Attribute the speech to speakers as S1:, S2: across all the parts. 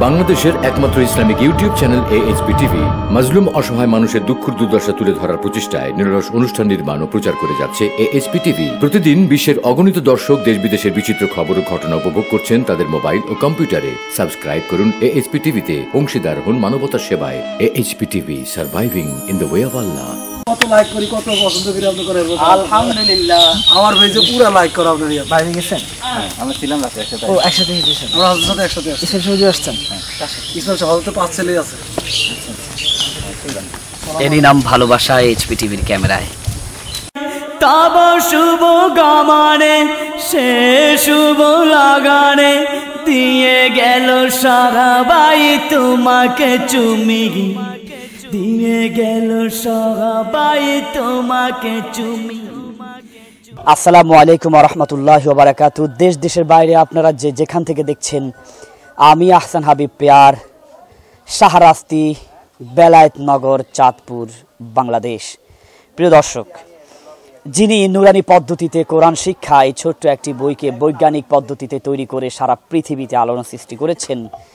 S1: বাংলাদেশের একমাত্র Islamic YouTube channel AHP TV মাজলুম অসহায় মানুষের দুঃখ দুর্দশা তুলে ধরার প্রচেষ্টায় নিরলস অনুষ্ঠান নির্মাণ ও প্রচার করে যাচ্ছে AHP TV। প্রতিদিন বিশ্বের অগণিত দর্শক দেশ বিদেশের বিচিত্র খবর ও ঘটনা উপভোগ করছেন তাদের মোবাইল ও কম্পিউটারে। সাবস্ক্রাইব করুন AHP TV তে, অংশীদার হন মানবতার সেবায়। AHP TV, surviving in the way of Allah.
S2: কত লাইক করি, কত পছন্দ করি আপনি করেন?
S3: আলহামদুলিল্লাহ।
S2: আমার ভাই যে পুরো লাইক করা আপনার
S3: বাইরে গেছেন? আমরা ছিলাম রাতে একসাথে। ও একসাথে গেছেন?
S2: আমরা হাজবেন্ড একসাথে আসছি।
S3: ইসলাম সমাজে আসছেন?
S2: ইসলাম সমাজে 5 ছেলে আছে।
S3: এরই নাম ভালোবাসা AHP TVর ক্যামেরায়।
S4: তব শুভ গমনে সে শুভ লাগানে দিয়ে গেল সবাই তোমাকে চুমি, দিয়ে গেল সবাই তোমাকে চুমি।
S3: আসসালামু আলাইকুম ওয়া রাহমাতুল্লাহি ওয়া বারাকাতুহু। দেশ দেশের বাইরে আপনারা যেখান থেকে দেখছেন, আমি আহসান হাবিব পেয়ার, শাহরাস্তি, বেলায়েতনগর, চাঁদপুর, বাংলাদেশ। প্রিয় দর্শক, যিনি নুরানি পদ্ধতিতে কোরআন শিক্ষা এই ছোট্ট একটি বইকে বৈজ্ঞানিক পদ্ধতিতে তৈরি করে সারা পৃথিবীতে আলোড়ন সৃষ্টি করেছেন,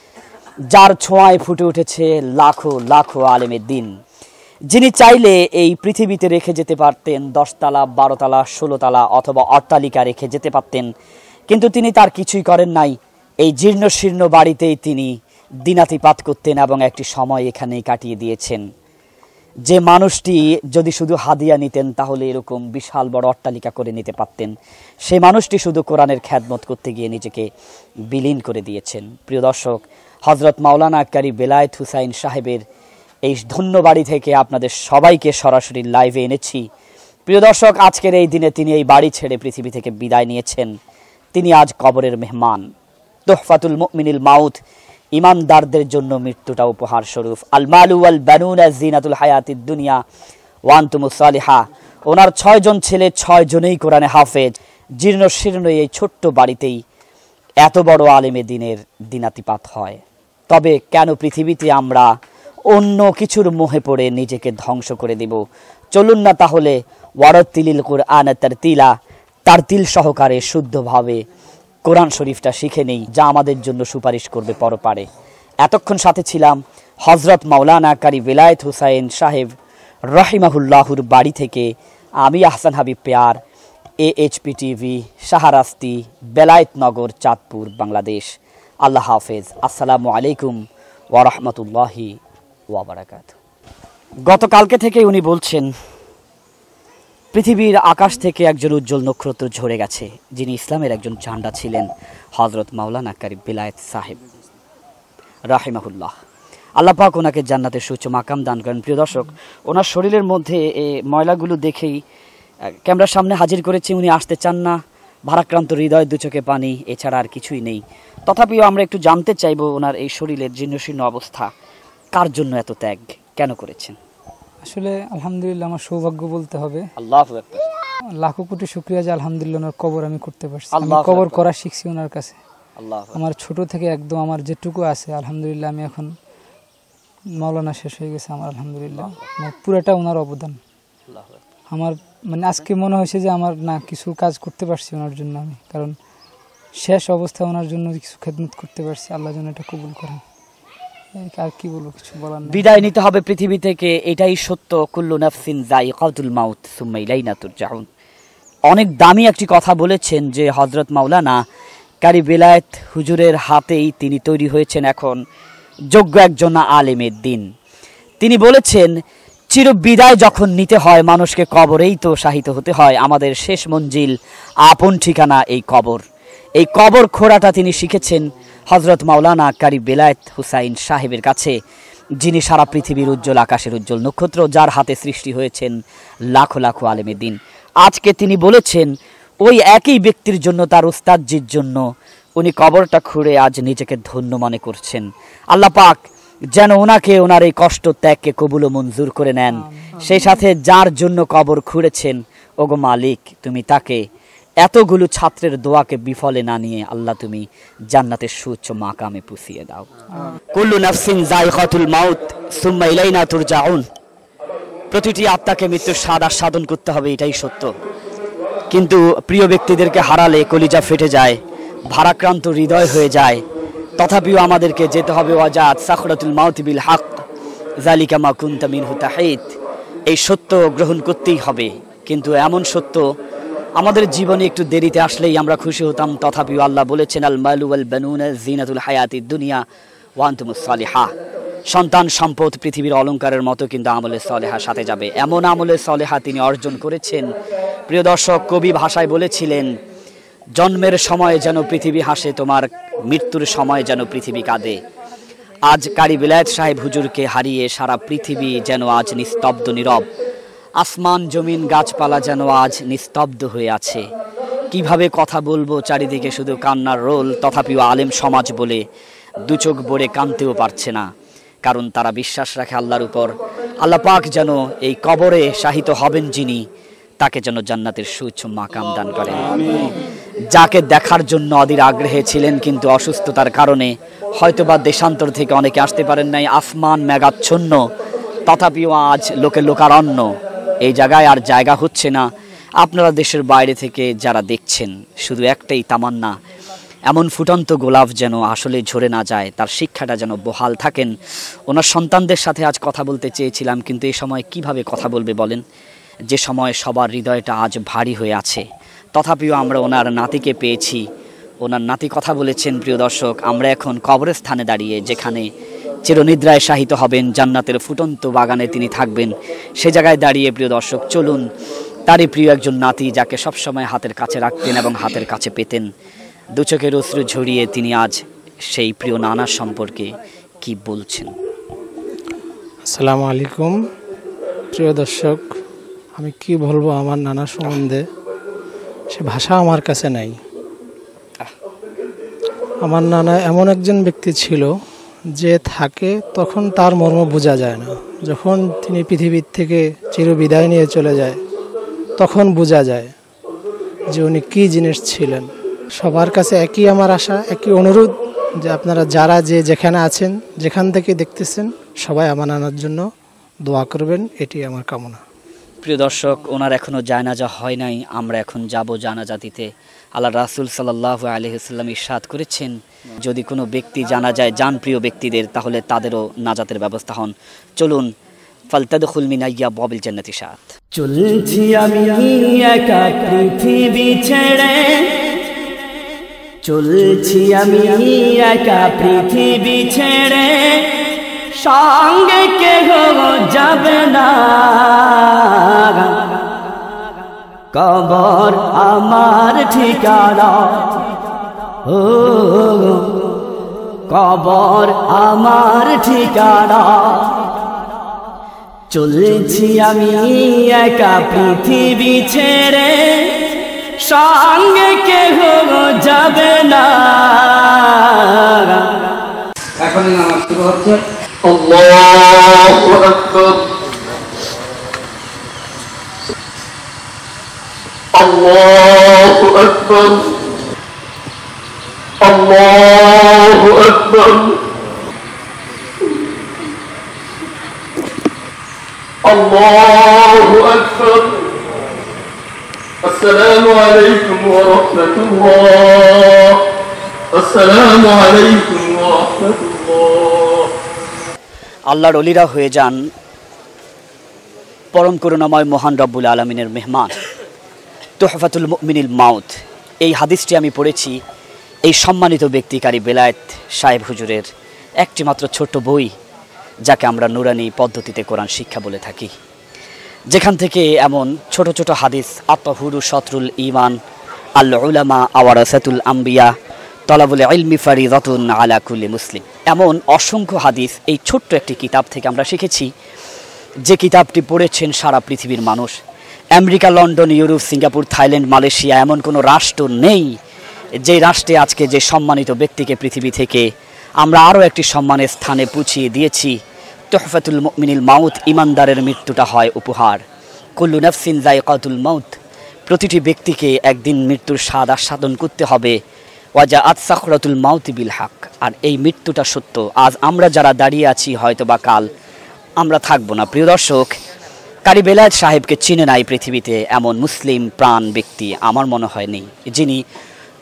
S3: যার ছোঁয়ায় ফুটে উঠেছে লাখো লাখো আলেমের দিন, যিনি চাইলে এই পৃথিবীতে রেখে যেতে পারতেন 10 তলা, 12 তলা, 16 তলা অথবা অট্টালিকা রেখে যেতে পারতেন, কিন্তু তিনি তার কিছুই করেন নাই। এই জীর্ণ শীর্ণ বাড়িতেই তিনি দিনাতিপাত করতেন এবং একটি সময় এখানেই কাটিয়ে দিয়েছেন। যে মানুষটি যদি শুধু হাদিয়া নিতেন তাহলে এরকম বিশাল বড় অট্টালিকা করে নিতে পারতেন, সেই মানুষটি শুধু কোরআনের খেদমত করতে গিয়ে নিজেকে বিলীন করে দিয়েছেন। প্রিয় দর্শক, হযরত মাওলানা কারি বেলায়েত হুসাইন সাহেবের এই ধন্য বাড়ি থেকে আপনাদের সবাইকে সরাসরি লাইভে এনেছি। প্রিয় দর্শক, আজকের এই দিনে তিনি এই বাড়ি ছেড়ে পৃথিবী থেকে বিদায় নিয়েছেন। তিনি আজ কবরের মেহমান। তোহফাতুল মুমিনিল মাউত, ইমানদারদের জন্য মৃত্যুটা উপহার স্বরূপ। আল মালু ওয়াল বানুনা জিনাতুল হায়াতিদ দুনিয়া ওয়া আনতুমুস সালিহা। ওনার 6 জন ছেলে, 6 জনেই কোরআনে হাফেজ। জীর্ণ শীর্ণ এই ছোট্ট বাড়িতেই এত বড় আলেমে দিনের দিনাতিপাত হয়। তবে কেন পৃথিবীতে আমরা অন্য কিছুর মোহে পড়ে নিজেকে ধ্বংস করে দেব? চলুন না তাহলে ওয়ারাতিলিল কুরআন তারতিলা, তারতিল সহকারে শুদ্ধভাবে কোরআন শরীফটা শিখে নেই, যা আমাদের জন্য সুপারিশ করবে পরপারে। এতক্ষণ সাথে ছিলাম হযরত মাওলানা কারি বেলায়েত হুসাইন সাহেব রাহিমাহুল্লাহুর বাড়ি থেকে আমি আহসান হাবিব পেয়ার, AHP TV, শাহরাস্তি, বেলায়েতনগর, চাঁদপুর, বাংলাদেশ। আল্লাহ হাফেজ। আসসালামু আলাইকুম ওয়া রাহমাতুল্লাহি ওয়া বারাকাতুহু। গতকালকে থেকে উনি বলছেন পৃথিবীর আকাশ থেকে একজন উজ্জ্বল নক্ষত্র ঝরে গেছে, যিনি ইসলামের একজন ঝান্ডা ছিলেন, হযরত মাওলানা কারি বেলায়েত সাহেব রাহিমাহুল্লাহ। আল্লাহ পাক ওনাকে জান্নাতের সুউচ্চ মাকাম দান করেন। প্রিয় দর্শক, ওনার শরীরের মধ্যে এই ময়লাগুলো দেখেই ক্যামেরার সামনে হাজির করেছি। উনি আসতে চান না, ভারাক্রান্ত হৃদয়, দু চোখে পানি, এছাড়া আর কিছুই নেই। তথাপিও আমরা একটু জানতে চাইব ওনার এই শরীরের জীর্ণশীর্ণ অবস্থা, কার জন্য এত ত্যাগ, কেন করেছেন?
S5: আসলে আলহামদুলিল্লাহ, আমার সৌভাগ্য বলতে হবে।
S3: আল্লাহু আকবার।
S5: লাখো কোটি শুকরিয়া যে আলহামদুলিল্লাহ ওনার কবর আমি করতে পারছি। আমি কবর করা শিখছি ওনার কাছে। আমার ছোট থেকে একদম আমার যেটুকু আছে আলহামদুলিল্লাহ, আমি এখন মাওলানা শেষ হয়ে গেছে আমার আলহামদুলিল্লাহ, পুরাটা ওনার অবদান। আমার মানে আজকে মনে হয়েছে যে আমার না কিছু কাজ করতে পারছি ওনার জন্য আমি, কারণ শেষ অবস্থায় ওনার জন্য কিছু খেদমত করতে পারছি। আল্লাহ যেন এটা কবুল করেন। আর কি বলবো, কিছু বলার নেই।
S3: বিদায় নিতে হবে পৃথিবী থেকে, এটাই সত্য। কুল্লু নাফসিন যায়িকাতুল মাউত সুম্মা ইলাইনা তুরজাউন। অনেক দামি একটি কথা বলেছেন যে হযরত মাওলানা কারি বেলায়েত হুজুরের হাতেই তিনি তৈরি হয়েছেন এখন যোগ্য একজন আলেমের দিন। তিনি বলেছেন চির বিদায় যখন নিতে হয় মানুষকে, কবরেই তো শাহিত হতে হয়। আমাদের শেষ মঞ্জিল, আপন ঠিকানা এই কবর। এই কবর খোঁড়াটা তিনি শিখেছেন হযরত মাওলানা কারি বেলায়েত হুসাইন সাহেবের কাছে, যিনি সারা পৃথিবীর উজ্জ্বল আকাশের উজ্জ্বল নক্ষত্র, যার হাতে সৃষ্টি হয়েছেন লাখো লাখো আলেমের দিন। আজকে তিনি বলেছেন ওই একই ব্যক্তির জন্য, তার উস্তাদজির জন্য উনি কবরটা খুঁড়ে আজ নিজেকে ধন্য মনে করছেন। আল্লাহ পাক যেন ওনাকে ওনার এই কষ্ট ত্যাগকে কবুল ও মঞ্জুর করে নেন। সেই সাথে যার জন্য কবর খুঁড়েছেন, ওগো মালিক, তুমি তাকে এতগুলো ছাত্রের দোয়াকে বিফলে না নিয়ে আল্লাহ তুমি জান্নাতের সুউচ্চ মাকামে পুষিয়ে দাও। কুল্লু নাফসিন যায়িকাতুল মাউত সুম্মা ইলাইনা তুরজাউন। প্রতিটি আত্মাকে মৃত্যুর স্বাদ আস্বাদন করতে হবে, এটাই সত্য। কিন্তু প্রিয় ব্যক্তিদেরকে হারালে কলিজা ফেটে যায়, ভারাক্রান্ত হৃদয় হয়ে যায়। তথাপিও আমাদেরকে যেতে হবে ওয়াজাত সাখরাতুল মাউত বিল হক যালিকা মা কুনতা মিনহু তাহিদ। এই সত্য গ্রহণ করতেই হবে, কিন্তু এমন সত্য আমাদের জীবনে একটু দেরিতে আসলেই আমরা খুশি হতাম। তথাপিও আল্লাহ বলেছেন আল মালু ওয়াল বানুনা জিনাতুল হায়াতিদ দুনিয়া ওয়া আনতুমুস সালিহা। সন্তান সম্পদ পৃথিবীর অলংকারের মতো, কিন্তু আমলে সলেহা সাথে যাবে। এমন আমলে সলেহা তিনি অর্জন করেছেন। প্রিয় দর্শক, কবি ভাষায় বলেছিলেন, জন্মের সময় যেন পৃথিবী হাসে, তোমার মৃত্যুর সময় যেন পৃথিবী কাঁদে। আজ কারি বেলায়েত সাহেব হুজুরকে হারিয়ে সারা পৃথিবী যেন আজ নিস্তব্ধ নীরব। আসমান জমিন গাছপালা যেন আজ নিস্তব্ধ হয়ে আছে। কিভাবে কথা বলবো, চারিদিকে শুধু কান্নার রোল। তথাপিও আলেম সমাজ বলে দু চোখ ভরে কাঁদতেও পারছে না, কারণ তারা বিশ্বাস রাখে আল্লাহর উপর। আল্লাহ পাক যেন এই কবরে শাহিত হবেন যিনি, তাকে যেন জান্নাতের সুউচ্চ মাকাম দান করেন। যাকে দেখার জন্য অধীর আগ্রহে ছিলেন, কিন্তু অসুস্থতার কারণে হয়তোবা দেশান্তর থেকে অনেকে আসতে পারেন নাই। আসমান মেঘাচ্ছন্ন, তথাপিও আজ লোকে লোকারণ্য। এই জায়গায় আর জায়গা হচ্ছে না। আপনারা দেশের বাইরে থেকে যারা দেখছেন, শুধু একটাই তামান্না, এমন ফুটন্ত গোলাপ যেন আসলে ঝরে না যায়, তার শিক্ষাটা যেন বহাল থাকেন। ওনার সন্তানদের সাথে আজ কথা বলতে চেয়েছিলাম, কিন্তু এই সময় কিভাবে কথা বলবে বলেন, যে সময় সবার হৃদয়টা আজ ভারী হয়ে আছে। তথাপিও আমরা ওনার নাতিকে পেয়েছি, ওনার নাতি কথা বলেছেন। প্রিয় দর্শক, আমরা এখন কবরস্থানে দাঁড়িয়ে, যেখানে চিরনিদ্রায় শাহিত হবেন, জান্নাতের ফুটন্ত বাগানে তিনি থাকবেন, সে জায়গায় দাঁড়িয়ে প্রিয় দর্শক চলুন তারই প্রিয় একজন নাতি, যাকে সবসময় হাতের কাছে রাখতেন এবং হাতের কাছে পেতেন, দু চোখের অশ্রু ঝরিয়ে তিনি আজ সেই প্রিয় নানার সম্পর্কে কি বলছেন।
S6: আসসালামু আলাইকুম প্রিয় দর্শক, আমি কি বলবো আমার নানা সম্বন্ধে, সে ভাষা আমার কাছে নাই। আমার নানা এমন একজন ব্যক্তি ছিল যে থাকে তখন তার মর্ম বোঝা যায় না, যখন তিনি পৃথিবীর থেকে চিরবিদায় নিয়ে চলে যায় তখন বোঝা যায় যে উনি কী জিনিস ছিলেন। সবার কাছে একই আমার আশা, একই অনুরোধ যে আপনারা যারা যে যেখানে আছেন, যেখান থেকে দেখতেছেন, সবাই আমার নানার জন্য দোয়া করবেন, এটি আমার কামনা।
S3: প্রিয় দর্শক, ওনার এখনও জানাজা হয় নাই, আমরা এখন যাব জানাজা দিতে। আল্লাহ রাসূল সাল্লাল্লাহু আলাইহি ওয়াসাল্লাম ইরশাদ করেছেন, যদি কোনো ব্যক্তি জানা যায় জান প্রিয় ব্যক্তিদের, তাহলে তাদেরও নাজাতের ব্যবস্থা হন। চলুন, ফালতাদখুল মিন আবওয়াবিল জান্নাতি শাআত।
S4: চলছি আমি একা পৃথিবী ছেড়ে, চলছি আমি একা পৃথিবী ছেড়ে, সঙ্গে কেহ যাবে না, কবর আমার ঠিকানা, ও কবর আমার ঠিকানা। চলছি আমি একা পৃথিবী ছেড়ে, সঙ্গে কেহ যাবে না।
S2: এখন নামাজ শুরু হচ্ছে।
S7: আল্লাহু আকবার, আল্লাহু আকবার, আল্লাহু আকবার, আল্লাহু আকবার। আসসালামু আলাইকুম ওয়া রাহমাতুল্লাহ, আসসালামু আলাইকুম ওয়া রাহমাতুল্লাহ।
S3: আল্লাহর ওলিরা হয়ে যান পরম করুণাময় মহান রব্বুল আলমিনের মেহমান। তুহফাতুল মুমিনিল মাউত, এই হাদিসটি আমি পড়েছি এই সম্মানিত ব্যক্তি কারি বেলায়েত সাহেব হুজুরের একটি মাত্র ছোট্ট বই, যাকে আমরা নুরানি পদ্ধতিতে কোরআন শিক্ষা বলে থাকি, যেখান থেকে এমন ছোট ছোট হাদিস, আত্তাহুরু শতরুল ঈমান, আল উলামা আওয়ারাসাতুল আম্বিয়া, তলাবুল ইলমি ফারিদাতুন আলা কুল্লি মুসলিম, এমন অসংখ্য হাদিস এই ছোট্ট একটি কিতাব থেকে আমরা শিখেছি, যে কিতাবটি পড়েছেন সারা পৃথিবীর মানুষ। America, London, Europe, Singapore, Thailand, Malaysia, এমন কোনো রাষ্ট্র নেই যে রাষ্ট্রে আজকে যে সম্মানিত ব্যক্তিকে পৃথিবী থেকে আমরা আরও একটি সম্মানের স্থানে পৌঁছিয়ে দিয়েছি। তুহফাতুল মুমিনিল মাউত, ইমানদারের মৃত্যুটা হয় উপহার। কুল্লু নাফসিন যায়কাতুল মাউত, প্রতিটি ব্যক্তিকে একদিন মৃত্যুর স্বাদ আস্বাদন করতে হবে। ওয়াজাআত সাখরাতুল মাউতি বিল হক, আর এই মৃত্যুটা সত্য। আজ আমরা যারা দাঁড়িয়ে আছি, হয়তো বা কাল আমরা থাকবো না। প্রিয় দর্শক, কারি বেলায়েত সাহেবকে চিনে নাই পৃথিবীতে এমন মুসলিম প্রাণ ব্যক্তি আমার মনে হয় নেই, যিনি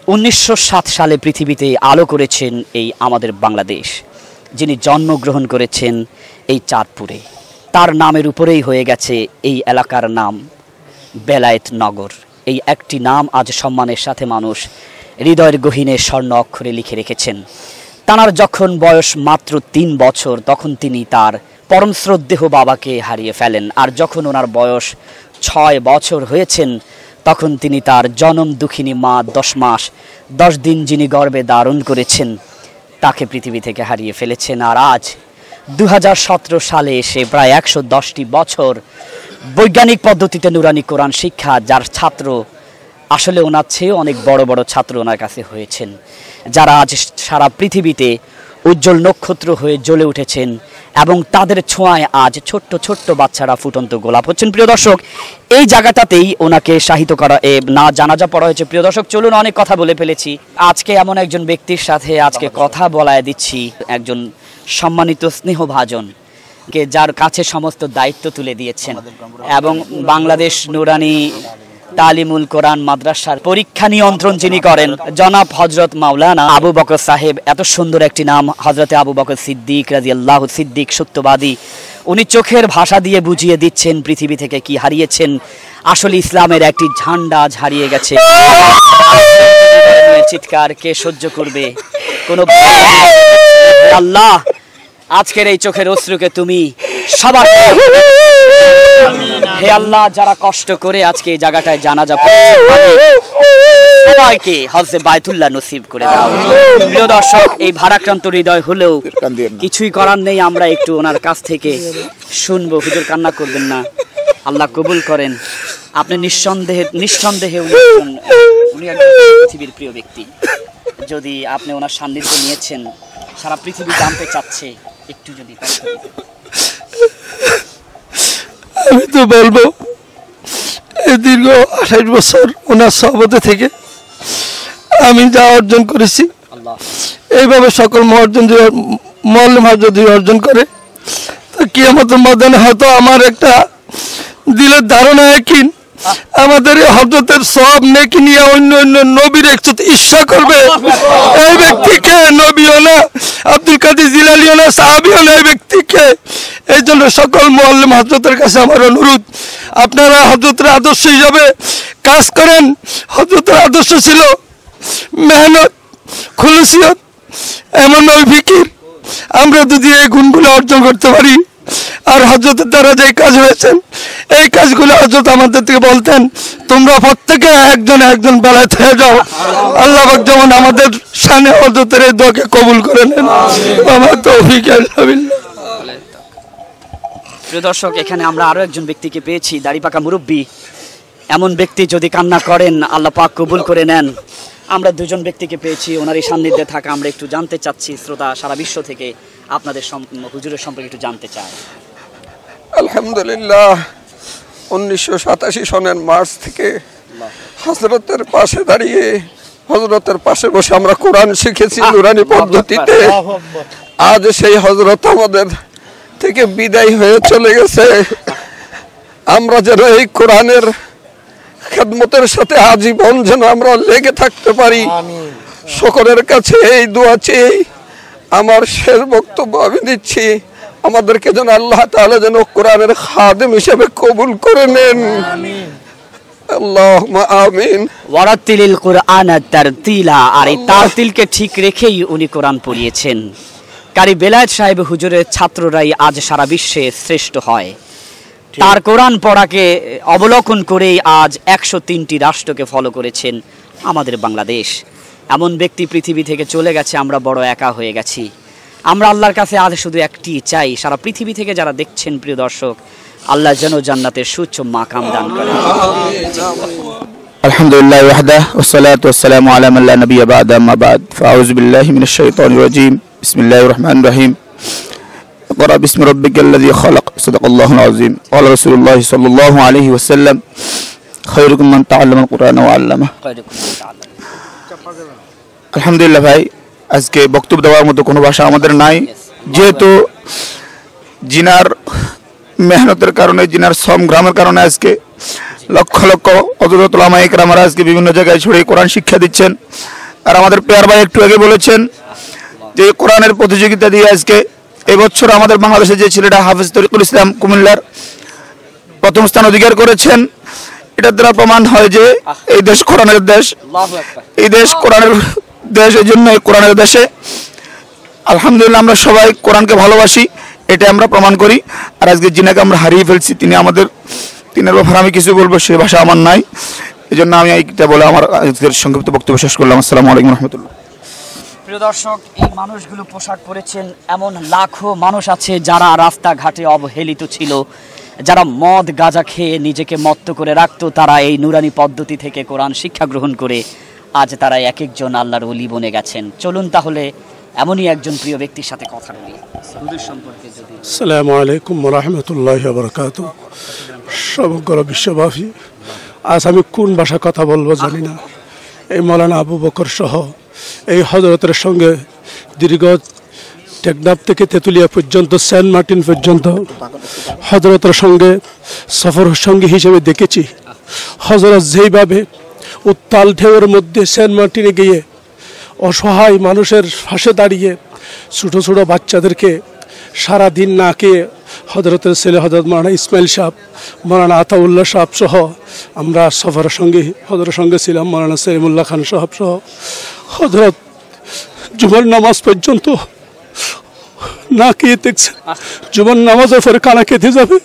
S3: 1907 সালে পৃথিবীতে আলো করেছেন এই আমাদের বাংলাদেশ, যিনি জন্মগ্রহণ করেছেন এই চাঁদপুরে, তার নামের উপরেই হয়ে গেছে এই এলাকার নাম বেলায়েত নগর। এই একটি নাম আজ সম্মানের সাথে মানুষ হৃদয়ের গহীনে স্বর্ণ অক্ষরে লিখে রেখেছেন। তার যখন বয়স মাত্র 3 বছর তখন তিনি তার পরম শ্রদ্ধেয় বাবাকে হারিয়ে ফেলেন। আর যখন ওনার বয়স 6 বছর হয়েছেন তখন তিনি তার জনম দুঃখিনী মা 10 মাস 10 দিন যিনি গর্ভে ধারণ করেছেন তাকে পৃথিবী থেকে হারিয়ে ফেলেছেন। আর আজ 2017 সালে এসে প্রায় 110টি বছর বৈজ্ঞানিক পদ্ধতিতে নুরানি কোরআন শিক্ষা, যার ছাত্র আসলে ওনার চেয়ে অনেক বড় বড় ছাত্র ওনার কাছে হয়েছেন, যারা আজ সারা পৃথিবীতে উজ্জ্বল নক্ষত্র হয়ে জ্বলে উঠেছেন এবং তাদের ছোঁয়ায় আজ ছোট্ট ছোট্ট বাচ্চারা ফুটন্ত গোলাপ হচ্ছেন। প্রিয় দর্শক, এই জায়গাটাতেই ওনাকে শাহিত করা না জানাজা পড়া হয়েছে। প্রিয় দর্শক, চলুন, অনেক কথা বলে ফেলেছি। আজকে এমন একজন ব্যক্তির সাথে আজকে কথা বলায় দিচ্ছি, একজন সম্মানিত স্নেহভাজন কে, যার কাছে সমস্ত দায়িত্ব তুলে দিয়েছেন এবং বাংলাদেশ নুরানি তালিমুল কোরআন মাদ্রাসার পরীক্ষা নিয়ন্ত্রণ যিনি করেন জনাব হযরত মাওলানা আবু বকর সাহেব। এত সুন্দর একটি নাম, হযরতে আবু বকর সিদ্দিক রাদিয়াল্লাহু সিদ্দিক, সত্যবাদী। উনি চোখের ভাষা দিয়ে বুঝিয়ে দিচ্ছেন পৃথিবী থেকে কি হারিয়েছেন। আসলে ইসলামের একটি ঝান্ডা আজ হারিয়ে গেছে। চিৎকার কে সহ্য করবে? কোন আল্লাহ, আজকের এই চোখের অশ্রুকে তুমি সবার, হে আল্লাহ, যারা কষ্ট করে আজকে এই জায়গাটায় জানাজা পড়ছে সবাইকে হজে বায়তুল্লাহ নসিব করে দাও। প্রিয় দর্শক, এই ভারাক্রান্ত হৃদয় হলেও কিছুই করার নেই, আমরা একটু ওনার কাছ থেকে শুনবো। হুজুর, কান্না করবেন না, আল্লাহ কবুল করেন। আপনি নিঃসন্দেহে উনি একজন পৃথিবীর প্রিয় ব্যক্তি। যদি আপনি ওনার সান্নিধ্য নিয়েছেন, সারা পৃথিবী জানতে চাচ্ছে, একটু যদি
S6: আমি তো বলবো এই দীর্ঘ 28 বছর ওনার সহবতে থেকে আমি যা অর্জন করেছি, এইভাবে সকল মুআল্লিম যদি অর্জন করে, তো কিয়ামতের ময়দানে হয়তো আমার একটা দিলের ধারণা একই, আমাদের এই হযরতের সওয়াব নেকি নিয়ে অন্য অন্য নবীর একসাথে ঈর্ষা করবে। এই ব্যক্তিকে নবীও না, আব্দুল কাদের জিলানীও না, সাহাবীও না, এই ব্যক্তিকে। এই জন্য সকল মুআল্লিম হযরতের কাছে আমার অনুরোধ, আপনারা হযরতের আদর্শ হিসাবে কাজ করেন। হযরতের আদর্শ ছিল মেহনত, খুলুসিয়ত, এমন নয় ফিকির। আমরা যদি এই গুণগুলো অর্জন করতে পারি, আর হযরতের দ্বারা যে কাজ হয়েছেন এই কাজগুলো হযরত আমাদের থেকে বলতেন, তোমরা প্রত্যেকে একজন একজন বেলায়েত হয়ে যাও। আল্লাহ পাক যেমন আমাদের শানে হযরতের এই দোয়াকে কবুল করে নেন। আমার তৌফিক ইল্লা বিল্লাহ।
S3: প্রিয় দর্শক, এখানে আমরা আরো একজন ব্যক্তিকে পেয়েছি, দাড়িপাকা মুরব্বী। এমন ব্যক্তি যদি কান্না করেন আল্লাহ পাক কবুল করে নেন। আমরা দুজন ব্যক্তিকে পেয়েছি, ওনার এই সান্নিধ্যে থাকা আমরা একটু জানতে চাচ্ছি। শ্রোতা সারা বিশ্ব থেকে আপনাদের হুজুরের সম্পর্কে একটু জানতে চায়।
S8: আলহামদুলিল্লাহ, 1987 সনের মার্চ থেকে হযরতের পাশে দাঁড়িয়ে, হযরতের পাশে বসে আমরা কোরআন শিখেছি নুরানি পদ্ধতিতে। আজ সেই হযরত আমাদের থেকে বিদায় হয়ে চলে গেছে। আমরা যেন এই কোরআনের খেদমতের সাথে আজীবন যেন আমরা লেগে থাকতে পারি, সকলের কাছে এই দোয়া চেয়ে আমার শেষ বক্তব্য আমি দিচ্ছি। আমাদেরকে যেন আল্লাহ তাআলা যেন কোরআনের খাদেম হিসেবে কবুল করে নেন। আল্লাহুম্মা আমিন।
S3: ওয়ারাতিলিল কুরআন তারতিলা। আর এই তারতিলকে ঠিক রেখেই উনি কোরআন পড়িয়েছেন। কারি বেলায়েত সাহেব হুজুরের ছাত্ররাই আজ সারা বিশ্বে শ্রেষ্ঠ হয়। তার কোরআন পড়াকে অবলোকন করেই আজ 103টি রাষ্ট্রকে ফলো করেছেন আমাদের বাংলাদেশ। এমন ব্যক্তি পৃথিবী থেকে চলে গেছে, আমরা বড় একা হয়ে গেছি। আমরা আল্লাহর কাছে আজ শুধু একটি চাই, সারা পৃথিবী থেকে যারা দেখছেন প্রিয় দর্শক, আল্লাহ যেন জান্নাতের সুউচ্চ মাকাম দান করেন।
S9: আলহামদুলিল্লাহ ওয়াহদাহ ওয়াসসালাতু ওয়াসসালামু আলা মান লা নাবিয়্যা বা'দা, আম্মা বা'দ। ফাআউযু বিল্লাহি মিনাশ শাইতানির রাজীম। বিসমিল্লাহির রহমানির রহিম। ইকরা বিসমি রাব্বিকাল্লাযী খালাক। সাদাকাল্লাহুল আযীম। ক্বালা রাসূলুল্লাহ সাল্লাল্লাহু আলাইহি ওয়াসাল্লাম, খায়রুকুম মান তাআল্লামাল কুরআনা ওয়া আল্লামা। আলহামদুলিল্লাহ ভাই, আজকে বক্তব্য দেওয়ার মতো কোনো ভাষা আমাদের নাই, যেহেতু জিনার মেহনতের কারণে, জিনার সংগ্রামের কারণে আজকে লক্ষ লক্ষ হযরত উলামায়ে কেরামরা আজকে বিভিন্ন জায়গায় ছড়িয়ে কোরআন শিক্ষা দিচ্ছেন। আর আমাদের পেয়ার ভাই একটু আগে বলেছেন যে কোরআনের প্রতিযোগিতা দিয়ে আজকে এবছর আমাদের বাংলাদেশে যে ছেলেটা হাফেজ তরিকুল ইসলাম কুমিল্লার প্রথম স্থান অধিকার করেছেন, এটার দ্বারা প্রমাণ হয় যে এই দেশ কোরআনের দেশ, এই দেশ কোরআনের দেশ। এই জন্য এই কোরআনের দেশে আলহামদুলিল্লাহ আমরা সবাই কোরআনকে ভালোবাসি, এটা আমরা প্রমাণ করি। আর আজকে যিনাকে আমরা হারিয়ে ফেলছি, তিনের ব্যাপারে আমি কিছু বলবো সে ভাষা আমার নাই, এই জন্য আমি এইটা বলে আমার আজকের সংক্ষিপ্ত বক্তব্য শেষ করলাম। আসসালামু আলাইকুম রহমতুল্লাহ।
S3: প্রিয় দর্শক, এই মানুষগুলো পোশাক পরেছেন, এমন লাখো মানুষ আছে যারা রাস্তাঘাটে অবহেলিত ছিল, যারা মদ গাঁজা খেয়ে নিজেকে মত্ত করে রাখতো, তারা এই নুরানি পদ্ধতি থেকে কোরআন শিক্ষা গ্রহণ করে আজ তারা এক একজন আল্লাহর ওলি বনে গেছেন। চলুন তাহলে এমনই একজন প্রিয় ব্যক্তির সাথে কথা বলি হুজুর সম্পর্কে। যদি
S10: আসসালামু আলাইকুম ওয়া রাহমাতুল্লাহি ওয়া বারাকাতুহু। সমগ্র বিশ্বব্যাপী আজ আমি কোন ভাষা কথা বলবো জানি না। এই মাওলানা আবু বকর সহ এই হযরতের সঙ্গে দীর্ঘ টেকনাফ থেকে তেতুলিয়া পর্যন্ত সেন্ট মার্টিন পর্যন্ত হযরতের সঙ্গে সফর সঙ্গী হিসেবে দেখেছি। হযরত যেইভাবে উত্তাল ঢেউয়ের মধ্যে সেন্ট মার্টিনে গিয়ে অসহায় মানুষের পাশে দাঁড়িয়ে ছোটো ছোটো বাচ্চাদেরকে সারা দিন না খেয়ে হযরতের ছেলে হযরত মাওলানা ইসমাইল সাহেব, মাওলানা আতাউল্লাহ সাহেব সহ আমরা সফরের সঙ্গে হযরতের সঙ্গে ছিলাম। মাওলানা সেলিমুল্লাহ খান সাহেব সহ হযরত জুমার নামাজ পর্যন্ত না খেয়ে দেখছেন। জুমার নামাজের পরে কানা খেতে যাবে,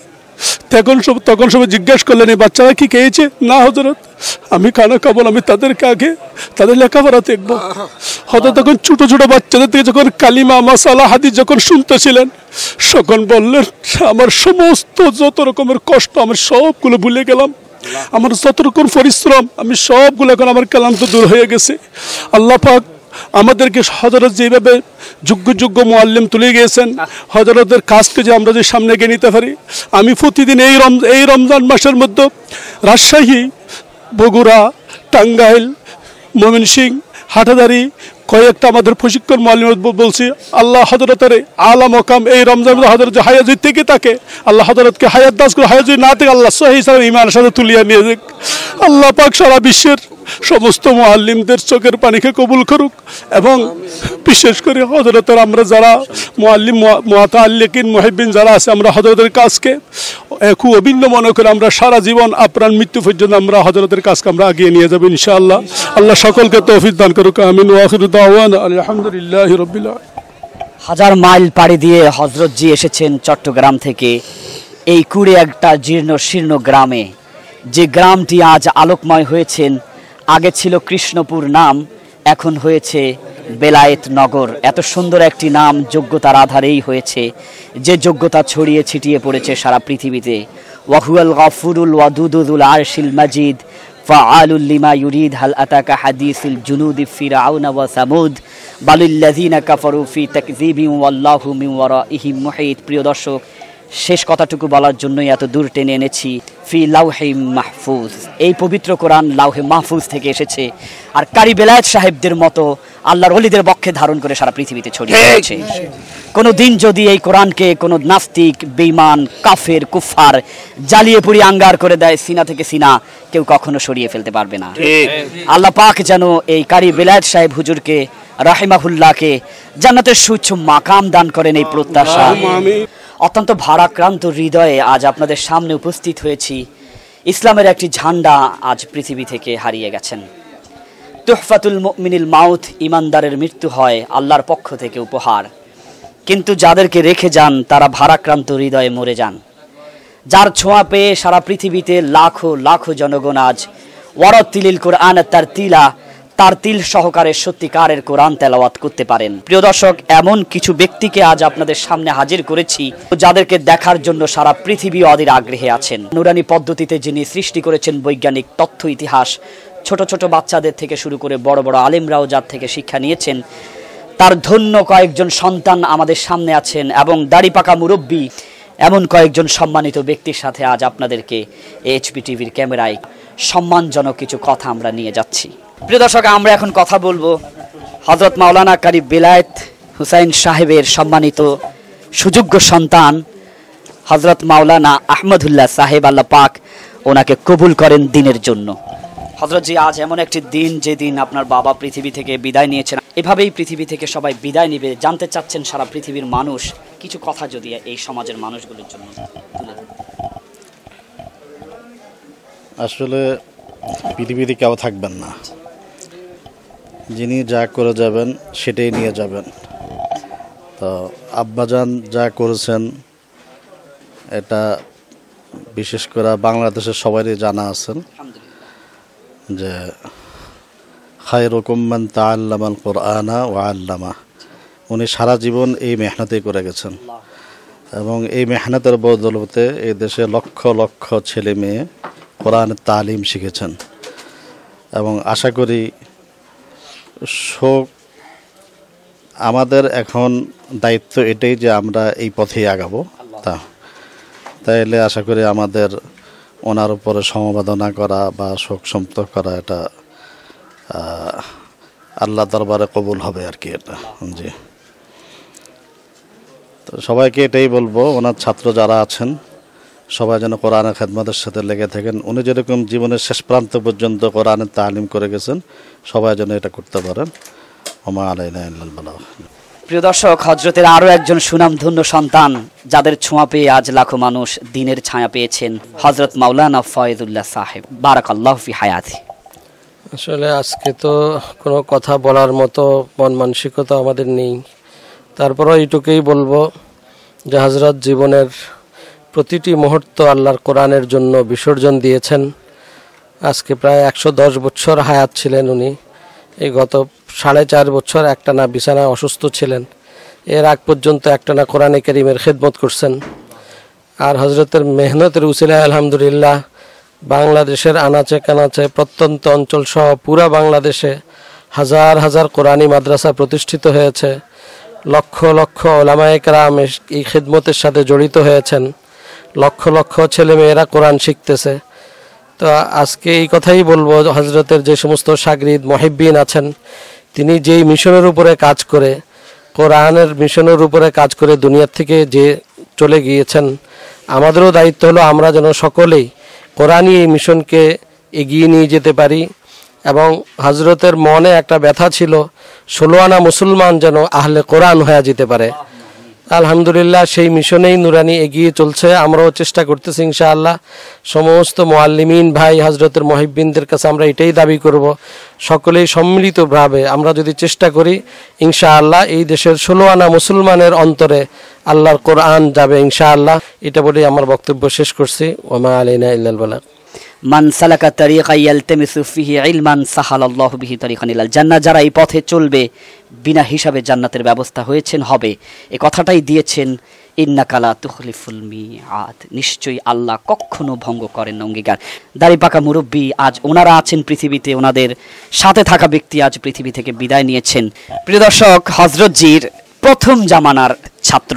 S10: তখন সবাই জিজ্ঞেস করলেন এই বাচ্চারা কি খেয়েছে? না হযরত, আমি কানা খাবো, আমি তাদেরকে আগে তাদের লেখাপড়া দেখবো। হয়তো তখন ছোট ছোট বাচ্চাদের থেকে যখন কালিমা মাসালা হাদিস যখন শুনতেছিলেন, তখন বললেন আমার সমস্ত যত রকমের কষ্ট আমার সবগুলো ভুলে গেলাম, আমার যত রকম পরিশ্রম আমি সবগুলো এখন আমার ক্লান্ত দূর হয়ে গেছে। আল্লাহ পাক আমাদেরকে হযরত যেভাবে যোগ্য মুআল্লিম তুলে গিয়েছেন, হযরতের কাজকে যে আমরা যে সামনে এগিয়ে নিতে পারি। আমি প্রতিদিন এই রমজান মাসের মধ্যে রাজশাহী, বগুড়া, টাঙ্গাইল, ময়মনসিংহ, হাটাদারি কয়েকটা আমাদের প্রশিক্ষণ মুআল্লিম বলছি, আল্লাহ হযরতের আলা মকাম এই রমজান হযরত হায়াত যদি থেকে থাকে, আল্লাহ হযরতকে হায়াত দাস করে, হায়াত যদি না থাকে আল্লাহ সহি হিসাবে ঈমানের সাথে তুলিয়ে নিয়ে যাক। আল্লাহ পাক সারা বিশ্বের সমস্ত মুআল্লিমদের চোখের পানিকে কবুল করুক, এবং বিশেষ করে হযরতের আমরা যারা মুআল্লিম মুতাআল্লিকিন মুহিব্বিন যারা আছে, আমরা হযরতের কাজকে খুব অভিন্ন মনে করে আমরা সারা জীবন আপনার মৃত্যু পর্যন্ত আমরা হযরতের কাজকে আমরা এগিয়ে নিয়ে যাব ইনশাআল্লাহ। আল্লাহ সকলকে তৌফিক দান করুক, আমিন। ওয়া আখিরু দাওয়ানা আলহামদুলিল্লাহি রাব্বিল আলামিন।
S3: হাজার মাইল পাড়ি দিয়ে হযরত জি এসেছেন চট্টগ্রাম থেকে এই কুড়ে একটা জীর্ণ শীর্ণ গ্রামে, যে গ্রামটি আজ আলোকময় হয়েছেন। আগে ছিল কৃষ্ণপুর নাম, এখন হয়েছে বেলায়েত নগর। এত সুন্দর একটি নাম যোগ্যতার আধারেই হয়েছে, যে যোগ্যতা ছড়িয়ে ছিটিয়ে পড়েছে সারা পৃথিবীতে। ওয়াহুয়াল গফুরুল ওয়াদুদুল আরশিল মাজিদ ফাআলুল লিমা ইউরিদ হাল আতাকা হাদিসুল জুনুদি ফিরআউনা ওয়া সামুদ বালিল্লাযিনা কাফারু ফি তাকযিবিন ওয়াল্লাহু মিন ওয়ারাইহিম মুহিত। প্রিয় দর্শক, শেষ কথাটুকু বলার জন্যই এত দূর টেনে এনেছি। ফি লাউহে মাহফুজ, এই পবিত্র কোরআন লাউহে মাহফুজ থেকে এসেছে, আর কারি বেলায়েত সাহেবদের মতো আল্লাহর ওলিদের বক্ষে ধারণ করে সারা পৃথিবীতে ছড়িয়ে পড়েছে। কোনো দিন যদি এই কোরআনকে কোনো নাস্তিক, বেঈমান, কাফের, কুফার জ্বালিয়ে পুড়িয়ে আঙ্গার করে দেয় সিনা থেকে সিনা, কেউ কখনো সরিয়ে ফেলতে পারবে না। আল্লাহ পাক যেন এই কারি বেলায়েত সাহেব হুজুরকে রাহিমাহুল্লাহকে জান্নাতের সুউচ্চ মাকাম দান করেন, এই প্রত্যাশা। অত্যন্ত ভারাক্রান্ত হৃদয়ে আজ আপনাদের সামনে উপস্থিত হয়েছি। ইসলামের একটি ঝান্ডা আজ পৃথিবী থেকে হারিয়ে গেছেন। তুহফাতুল মুমিনিল মাউত, ইমানদারের মৃত্যু হয় আল্লাহর পক্ষ থেকে উপহার, কিন্তু যাদেরকে রেখে যান তারা ভারাক্রান্ত হৃদয়ে মরে যান। যার ছোঁয়া পেয়ে সারা পৃথিবীতে লাখো লাখো জনগণ আজ ওয়ারাতিলিল কোরআন তার তিল সহকারে সত্যিকারের কোরআন তেলাওয়াত করতে পারেন। প্রিয় দর্শক, এমন কিছু ব্যক্তিকে আজ আপনাদের সামনে হাজির করেছি যাদেরকে দেখার জন্য সারা পৃথিবী অধীর আগ্রহে আছেন। নুরানি পদ্ধতিতে যিনি সৃষ্টি করেছেন বৈজ্ঞানিক তথ্য ইতিহাস, ছোট ছোট বাচ্চাদের থেকে শুরু করে বড় বড় আলেমরাও যার থেকে শিক্ষা নিয়েছেন, তার ধন্য কয়েকজন সন্তান আমাদের সামনে আছেন, এবং দাড়ি পাকা মুরব্বী এমন কয়েকজন সম্মানিত ব্যক্তির সাথে আজ আপনাদেরকে এইচপি টিভির ক্যামেরায় সম্মানজনক কিছু কথা আমরা নিয়ে যাচ্ছি। প্রিয় দর্শক, আমরা এখন কথা বলবো হযরত মাওলানা কারি বেলায়েত হুসাইন সাহেবের সম্মানিত সুযোগ্য সন্তান হযরত মাওলানা আহমদুল্লাহ সাহেব। আল্লাহ পাক ওনাকে কবুল করেন দিনের জন্য। হযরত জি, আজ এমন একটি দিন যেদিন আপনার বাবা পৃথিবী থেকে বিদায় নিয়েছেন, এভাবেই পৃথিবী থেকে সবাই বিদায় নেবে, জানতে চাচ্ছেন সারা পৃথিবীর মানুষ কিছু কথা যদি এই সমাজের মানুষগুলোর জন্য তুলে ধরেন।
S11: আসলে পৃথিবীতে কেউ থাকবেন না, যিনি যা করে যাবেন সেটাই নিয়ে যাবেন। তো আব্বাজান যা করেছেন এটা বিশেষ করে বাংলাদেশের সবারই জানা আছেন যে খায়রুকুম মান তাআল্লামাল কুরআনা ওয়া আল্লামা। উনি সারা জীবন এই মেহনতই করে গেছেন এবং এই মেহনতের বদৌলতে এই দেশে লক্ষ লক্ষ ছেলে মেয়ে কোরআনের তালিম শিখেছেন এবং আশা করি আমাদের এখন দায়িত্ব এটাই যে আমরা এই পথেই আগাবো। তাইলে আশা করি আমাদের ওনার উপরে সমবেদনা করা বা শোক সন্তপ্ত করা এটা আল্লাহ দরবারে কবুল হবে আর কি। এটা জি, তো সবাইকে এটাই বলবো, ওনার ছাত্র যারা আছেন সবাই যেন কোরআনের খেদমতের সাথে লেগে থাকেন। উনি যেরকম জীবনের শেষ প্রান্ত পর্যন্ত কোরআনের তালিম করে গেছেন, সবাই যেন এটা করতে পারেন। ওমা আলাইনা ইল্লাল বালাগ।
S3: প্রিয় দর্শক, হযরতের আরও একজন সুনামধন্য সন্তান যাদের ছোঁয়া পেয়ে আজ লাখো মানুষ দিনের ছায়া পেয়েছেন, হযরত মাওলানা ফয়েজুল্লাহ সাহেব, বারাকাল্লাহু ফি হায়াতি।
S12: আসলে আজকে তো কোনো কথা বলার মতো মন মানসিকতা আমাদের নেই, তারপরও এইটুকুই বলবো যে হযরত জীবনের প্রতিটি মুহূর্ত আল্লাহর কোরআনের জন্য বিসর্জন দিয়েছেন। আজকে প্রায় 110 বছর হায়াত ছিলেন উনি। এই গত 4.5 বছর একটানা বিছানায় অসুস্থ ছিলেন। এর আগ পর্যন্ত একটানা কোরআনে কারীমের খেদমত করছেন। আর হযরতের মেহনতের উসিলায় আলহামদুলিল্লাহ বাংলাদেশের আনাচে কানাচে প্রত্যন্ত অঞ্চল সহ পুরা বাংলাদেশে হাজার হাজার কোরআনী মাদ্রাসা প্রতিষ্ঠিত হয়েছে। লক্ষ লক্ষ ওলামায়ে কেরাম এই খেদমতের সাথে জড়িত হয়েছেন। লক্ষ লক্ষ ছেলে মেয়েরা কোরআন শিখতেছে। তো আজকে এই কথাই বলবো, হযরতের যে সমস্ত শাগরিদ মুহিব্বিন আছেন, তিনি যেই মিশনের উপরে কাজ করে, কোরআনের মিশনের উপরে কাজ করে দুনিয়ার থেকে যে চলে গিয়েছেন, আমাদেরও দায়িত্ব হলো আমরা যেন সকলেই কোরআনই এই মিশনকে এগিয়ে নিয়ে যেতে পারি। এবং হযরতের মনে একটা ব্যথা ছিল 16 আনা মুসলমান যেন আহলে কোরআন হয়ে যেতে পারে। আলহামদুলিল্লাহ সেই মিশনেই নুরানি এগিয়ে চলছে। আমরাও চেষ্টা করতেছি ইনশাআল্লাহ। সমস্ত মুআল্লিমিন ভাই হযরতের মুহিব্বিনদের কাছে আমরা এটাই দাবি করব, সকলেই সম্মিলিতভাবে আমরা যদি চেষ্টা করি ইনশাআল্লাহ এই দেশের 16 আনা মুসলমানের অন্তরে আল্লাহর কোরআন যাবে ইনশাআল্লাহ। এটা বলেই আমার বক্তব্য শেষ করছি। ওমা আলাইনা ইল্লাল বালাগ।
S3: মান সালাকা তারিকা ইয়ালতামিসু ফিহি ইলমান সাহালাল্লাহু বিহি তারিকান ইলাল জান্নাহ। যারা এই পথে চলবে বিনা হিসাবে জান্নাতের ব্যবস্থা হয়েছেন হবে, এই কথাটাই দিয়েছেন ইন্নাকা লা তুখলিফুল মিআদ। নিশ্চয়ই আল্লাহ কখনো ভঙ্গ করেন না অঙ্গীকার। দাড়িপাকা মুরব্বী আজ ওনারা আছেন পৃথিবীতে, ওনাদের সাথে থাকা ব্যক্তি আজ পৃথিবী থেকে বিদায় নিয়েছেন। প্রিয় দর্শক, হযরত জির প্রথম জামানার ছাত্র,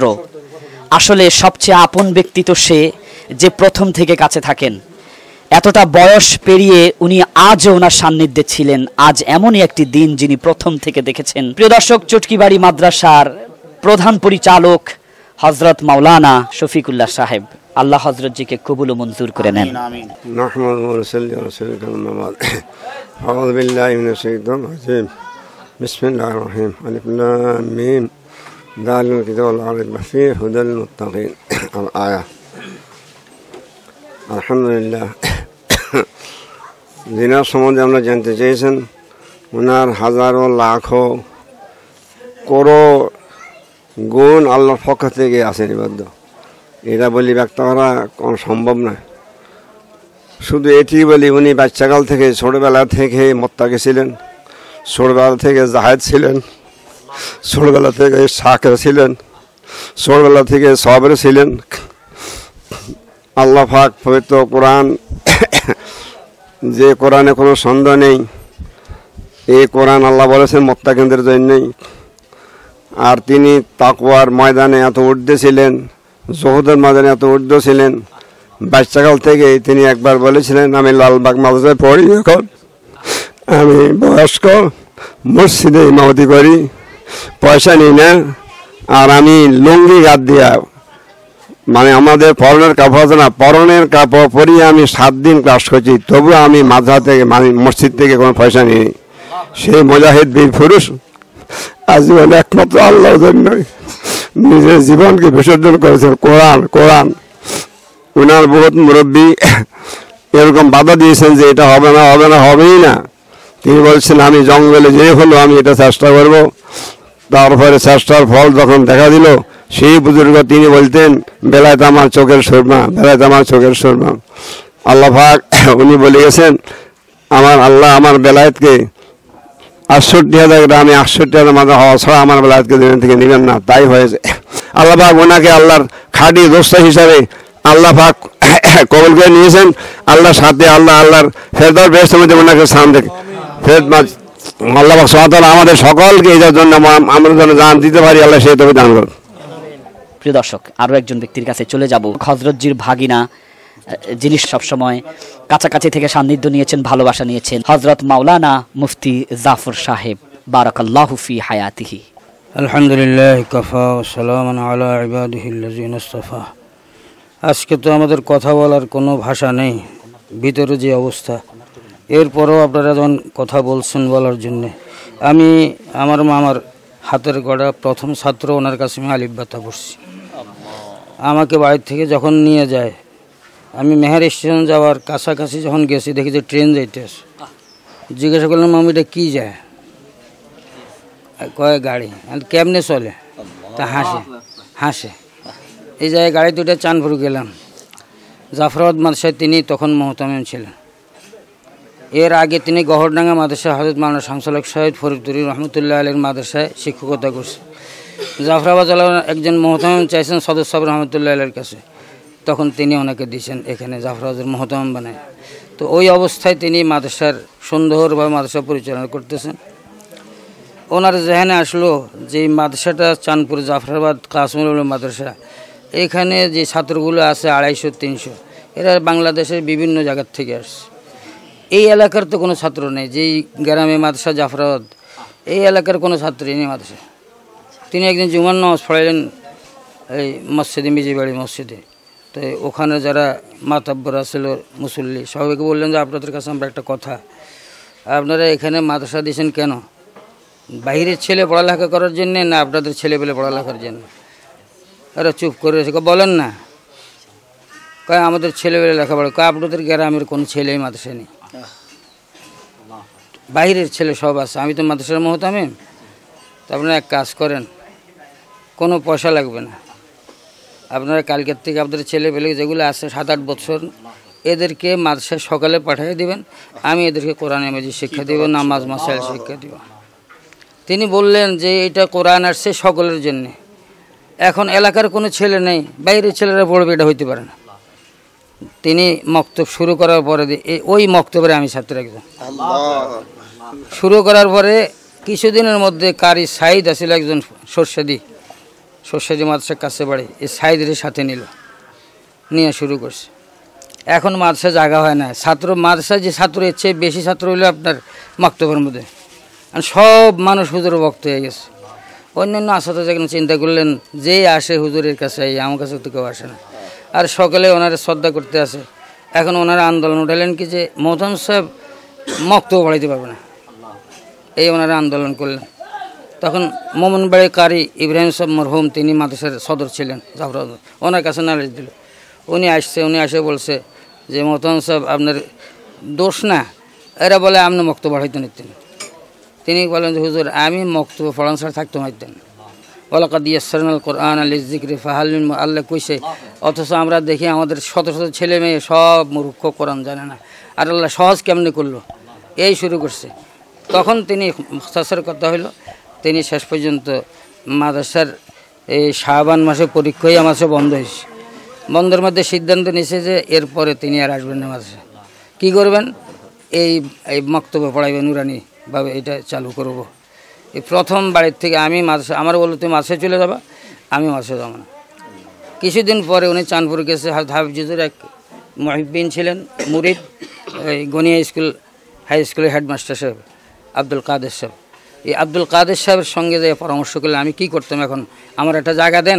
S3: আসলে সবচেয়ে আপন ব্যক্তি তো সে যে প্রথম থেকে কাছে থাকেন। এতটা বয়স পেরিয়ে উনি আজও ওনার সান্নিধ্যে ছিলেন। আজ এমনই একটি দিন যিনি প্রথম থেকে দেখেছেন। প্রিয় দর্শক, চটকিবাড়ি মাদ্রাসার প্রধান পরিচালক হযরত মাওলানা শফিকুল্লাহ সাহেব, আল্লাহ হযরত জিকে কবুল ও মঞ্জুর করে নেন।
S13: নাহমাদুহু ওয়া নুসাল্লি আলা রাসূলিল মুহাম্মদ। আউযু বিল্লাহি মিনাশ শাইতানির রাজীম। বিসমিল্লাহির রহমানির রহিম। আলিফ লাম মিম। যালিকাল কিতাবু লা রাইবা ফীহি হুদাল লিল মুত্তাকিন। আয়া। আলহামদুলিল্লাহ, যিনার সম্বন্ধে আমরা জানতে চেয়েছেন, ওনার হাজারো লাখো করো গুণ আল্লাহর পক্ষ থেকে আছে নিবদ্ধ। এটা বলি ব্যক্ত করা কোনো সম্ভব নয়। শুধু এটি বলি, উনি বাচ্চাকাল থেকে ছোটবেলা থেকে মোত্তাকি ছিলেন, ছোটবেলা থেকে জাহেদ ছিলেন, ছোটবেলা থেকে শাকের ছিলেন, ছোটবেলা থেকে সবর ছিলেন। আল্লাহ পাক পবিত্র কোরআন, যে কোরআনে কোনো সন্দেহ নেই, এই কোরআন আল্লাহ বলেছেন মুত্তাকিনদের জন্যই। আর তিনি তাকওয়ার ময়দানে এত ঊর্ধ্বে ছিলেন, জহুদের ময়দানে এত ঊর্ধ্বে ছিলেন। বাচ্চাকাল থেকে তিনি একবার বলেছিলেন, আমি লালবাগ মাদ্রাসায় পড়ি, এখন আমি বয়স্ক, মসজিদে ইমামতি করি, পয়সা নিই না, আর আমি লুঙ্গি গাদ দিয়া মানে আমাদের পরনের কাপড় আছে না, পরনের কাপড় পরিয়ে আমি 7 দিন ক্লাস করছি, তবু আমি মাদ্রাসা থেকে মানে মসজিদ থেকে কোনো পয়সা নিই। সেই মুজাহিদ বীর পুরুষ আজীবন একমাত্র আল্লাহর জন্য নিজের জীবনকে বিসর্জন করেছেন। কোরআন উনার বহুত মুরব্বী এরকম বাধা দিয়েছেন যে এটা হবে না, হবেই না। তিনি বলছেন আমি জঙ্গলে যে হলো আমি এটা চেষ্টা করব। তারপরে চেষ্টার ফল যখন দেখা দিল, সেই বুজুর্গ তিনি বলতেন বেলায়েত আমার চোখের সুরমা, বেলায়েত আমার চোখের সুরমা। আল্লাহ পাক উনি বলে গেছেন আমার আল্লাহ আমার বেলায়েতকে 68,000 গ্রামে 68,000 মাথা হওয়া ছাড়া আমার বেলায়েতকে দুনিয়া থেকে নেবেন না। তাই হয়েছে। আল্লাহ পাক ওনাকে আল্লাহর খাঁটি দোস্ত হিসাবে আল্লাহ পাক কবুল করে নিয়েছেন। আল্লাহর সাথে আল্লাহর ফেরদার বেহেশতের মধ্যে ওনাকে স্থান দেখ ফেরত মাঝ আল্লাহ পাক সুবহানাহু ওয়া তাআলা আমাদের সকলকে এটার জন্য আমরা যেন জান দিতে পারি, আল্লাহ সেই তবে দান করুন।
S3: প্রিয় দর্শক, আরও একজন ব্যক্তির কাছে চলে যাব, হযরতজির ভাগিনা, যিনি সবসময় কাছাকাছি থেকে সান্নিধ্য নিয়েছেন, ভালোবাসা নিয়েছেন, হযরত মাওলানা মুফতি জাফর সাহেব বারাকাল্লাহু ফি হায়াতিহি।
S2: আলহামদুলিল্লাহ কাফা ওয়া সালামুন আলা ইবাদিহিল্লাযিনা ইসতাফা। আজকে তো আমাদের কথা বলার কোনো ভাষা নেই, ভিতরে যে অবস্থা, এরপরও আপনারা যখন কথা বলছেন বলার জন্যে, আমি আমার মামার হাতের গড়া প্রথম ছাত্র, ওনার কাছে আমি আলিফ বাতা পড়ছি। আমাকে বাড়ি থেকে যখন নিয়ে যায়, আমি মেহের স্টেশন যাওয়ার কাছাকাছি যখন গেছি, দেখি যে ট্রেন যাইতেছে। জিজ্ঞাসা করলাম মামি এটা কী যায়? কয় গাড়ি। কেমনে চলে? তা হাসে। এই জায়গায় গাড়ি দুটো চাঁদপুর গেলাম। জাফরাবাদ মাদ্রাসায় তিনি তখন মোহতামিম ছিলেন। এর আগে তিনি গহরডাঙ্গা মাদ্রাসায় হযরত মাওলানা শামসুল হক সাহেব ফরিদপুরি রহমতুল্লাহ আলাইহির মাদ্রাসায় শিক্ষকতা করছে। জাফরাবাদ একজন মোহতামিম চাইছেন সদর সাহেব রহমতুল্লাহ আলাইহির কাছে, তখন তিনি ওনাকে দিয়েছেন এখানে জাফরাবাদের মোহতামিম বানায়। তো ওই অবস্থায় তিনি মাদ্রাসার সুন্দরভাবে মাদ্রাসা পরিচালনা করতেছেন। ওনার জেহেনে আসলো যে মাদ্রাসাটা চাঁদপুর জাফরাবাদ কাসমুল উলুম মাদ্রাসা, এখানে যে ছাত্রগুলো আছে 250-300, এরা বাংলাদেশের বিভিন্ন জায়গার থেকে আসছে। এই এলাকার তো কোনো ছাত্র নেই, যেই গ্রামে মাদ্রাসা জাফরাবাদ, এই এলাকার কোনো ছাত্রই নেই মাদ্রাসা। তিনি একদিন জুমার নামাজ পড়াইলেন এই মসজিদে, মিজিবাড়ি মসজিদে। তো ওখানে যারা মাতাব্বর ছিল মুসল্লি, সবাইকে বললেন যে আপনাদের কাছে আমরা একটা কথা, আপনারা এখানে মাদ্রাসা দিয়েছেন কেন? বাইরের ছেলে পড়ালেখা করার জন্যে না আপনাদের ছেলেপেলে পড়ালেখার জন্য? এরা চুপ করে রয়েছে। বলেন না। কয় আমাদের ছেলেপেলে লেখাপড়া। কয় আপনাদের গ্রামের কোনো ছেলেই মাদ্রাসা নেই, বাইরের ছেলে সব আছে। আমি তো মাদ্রাসার মোহতামিম। তো আপনারা এক কাজ করেন, কোনো পয়সা লাগবে না, আপনারা কালকের থেকে আপনাদের ছেলেপেলে যেগুলো আছে 7-8 বছর, এদেরকে মাদ্রাসায় সকালে পাঠিয়ে দিবেন, আমি এদেরকে কোরআন মাজিদ শিক্ষা দিব, নামাজ মাসাইল শিক্ষা দিব। তিনি বললেন যে এটা কোরআন আসছে সকলের জন্যে, এখন এলাকার কোনো ছেলে নেই, বাইরের ছেলেরা পড়বে, এটা হইতে পারে না। তিনি মক্তব শুরু করার পরে, ওই মক্তবের আমি ছাত্র একজন, শুরু করার পরে কিছুদিনের মধ্যে কারি সাইদ আসছিল একজন সরষাদি মাদ্রাসার কাছে বাড়ি, এই সাইদের সাথে নিয়ে শুরু করছে। এখন মাদ্রাসা জায়গা হয় না, ছাত্র মাদ্রাসা যে ছাত্র এর চেয়ে বেশি ছাত্র হইলো আপনার মক্তবের মধ্যে, আর সব মানুষ হুজুরের ভক্ত হয়ে গেছে। অন্যান্য আসাতে যখন চিন্তা করলেন যে আসে হুজুরের কাছে, আমার কাছে তো কেউ আসে না, আর সকালে ওনারা শ্রদ্ধা করতে আসে। এখন ওনারা আন্দোলন উঠালেন কি যে মোহতামিম সাহেব মক্তব পড়াইতে পারবে না, এই ওনারা আন্দোলন করলেন। তখন মোমনবাড়ি কারি ইব্রাহিম সাহেব মরহুম, তিনি মাদ্রাসার সদর ছিলেন জাফরাবাদ, ওনার কাছে নালিশ দিল। উনি এসে বলছে যে মোহতামিম সাহেব আপনার দোষ না, এরা বলে আপনি মক্তব পড়াইতে নিতেন। তিনি বলেন যে হুজুর আমি মক্তব পড়ান ছাড়া থাকতে হইতেন, ওয়ালাকাদ ইয়াসসারনাল কোরআন লিযিকরি ফাহাল মিন আল্লাহ কইছে, অথচ আমরা দেখি আমাদের শত শত ছেলে মেয়ে সব মূর্খ, কোরআন জানে না, আর আল্লাহ সহজ কেমনি করলো, এই শুরু করছে। তখন তিনি মুখতাসার কথা হইল, তিনি শেষ পর্যন্ত মাদ্রাসার এই শাবান মাসে পরীক্ষাই আমার সব বন্ধ হয়েছে, বন্ধের মধ্যে সিদ্ধান্ত নিয়েছে যে এরপরে তিনি আর আসবেন না মাদ্রাসা। কী করবেন? এই মক্তব্য পড়াইবেন নুরানিভাবে, এটা চালু করব। এই প্রথম বাড়ির থেকে আমি মাদ্রাসা, আমার বললো তুমি মাদ্রাসায় চলে যাবা, আমি মাদ্রাসায় যাব না। কিছুদিন পরে উনি চাঁদপুর গেছে, হাফিজুর এক মুহিব্বিন ছিলেন মুরিদ, এই গনিয়া হাই স্কুলের হেডমাস্টার সাহেব আব্দুল কাদের সাহেব, এই আব্দুল কাদের সাহেবের সঙ্গে যে পরামর্শ করলে আমি কি করতাম, এখন আমার একটা জায়গা দেন,